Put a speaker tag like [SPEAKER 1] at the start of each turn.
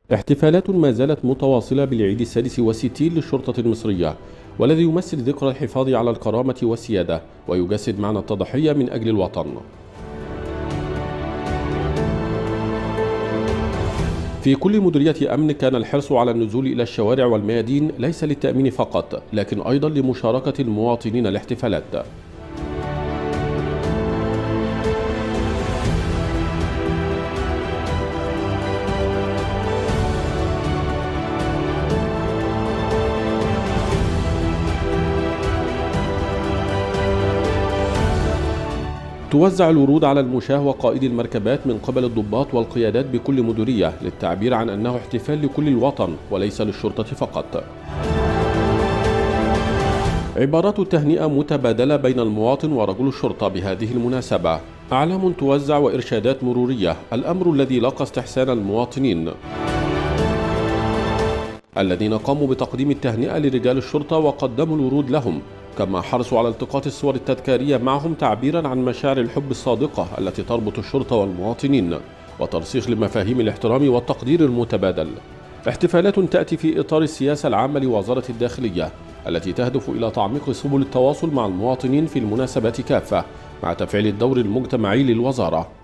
[SPEAKER 1] احتفالات ما زالت متواصلة بالعيد السادس والستين للشرطة المصرية، والذي يمثل ذكرى الحفاظ على الكرامة والسيادة ويجسد معنى التضحية من أجل الوطن. في كل مديرية أمن كان الحرص على النزول إلى الشوارع والميادين ليس للتأمين فقط، لكن أيضا لمشاركة المواطنين الاحتفالات. توزع الورود على المشاة وقائدي المركبات من قبل الضباط والقيادات بكل مديرية للتعبير عن أنه احتفال لكل الوطن وليس للشرطة فقط. عبارات التهنئة متبادلة بين المواطن ورجل الشرطة بهذه المناسبة، أعلام توزع وإرشادات مرورية، الأمر الذي لاقى استحسان المواطنين الذين قاموا بتقديم التهنئة لرجال الشرطة وقدموا الورود لهم، كما حرصوا على التقاط الصور التذكارية معهم تعبيرا عن مشاعر الحب الصادقة التي تربط الشرطة والمواطنين وترسيخ لمفاهيم الاحترام والتقدير المتبادل. احتفالات تأتي في إطار السياسة العامة لوزارة الداخلية التي تهدف إلى تعميق سبل التواصل مع المواطنين في المناسبات كافة، مع تفعيل الدور المجتمعي للوزارة.